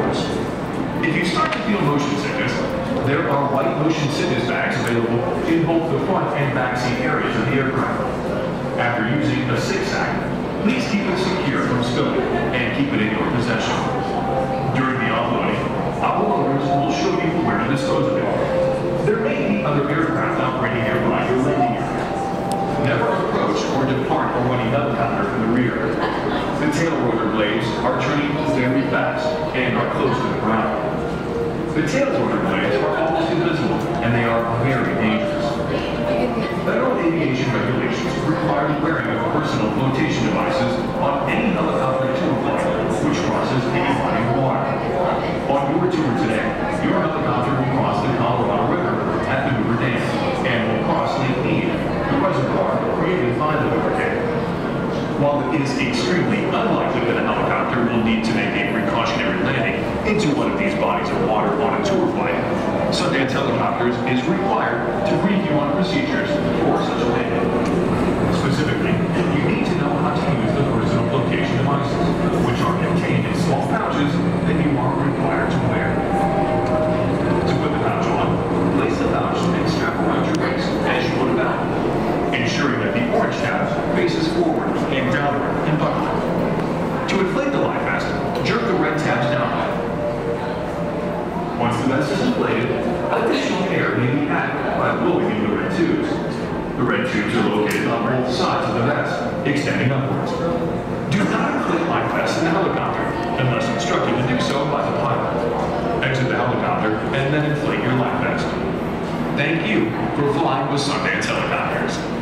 doors. If you start to feel motion sickness, there are white motion sickness bags available in both the front and back seat areas of the aircraft. After using a 6-sack, please keep it secure from spilling and keep it in your possession. During the offloading, our loaders will show you where to dispose of it. There may be other aircraft operating nearby your landing area. Never approach or depart a running helicopter from the rear. The tail rotor blades are turning very fast and are close to the ground. The tail rotor blades are almost invisible and they are very dangerous. Federal aviation regulations require the wearing of personal flotation devices on any helicopter tour flight which crosses any body of water. On your tour today, your helicopter will cross the Colorado River at the River Dam and will cross Lake Mead, the reservoir created by the River Dam. While it is extremely unlikely that a helicopter will need to make a precautionary landing into one of these bodies of water on a tour flight, Sundance Helicopters is required to brief you on procedures for such a landing. Specifically, you need to know how to use the personal flotation devices, which are contained in small pouches that you are required to wear. To put the pouch on, place the pouch and strap around your waist as you put it out, ensuring that the orange tab faces forward and downward and buckled. To inflate the life vest, jerk the red tabs down. Once the vest is inflated, additional air may be added by blowing in the red tubes. The red tubes are located on both sides of the vest, extending upwards. Do not inflate life vests in the helicopter, unless instructed to do so by the pilot. Exit the helicopter and then inflate your life vest. Thank you for flying with Sundance Helicopters.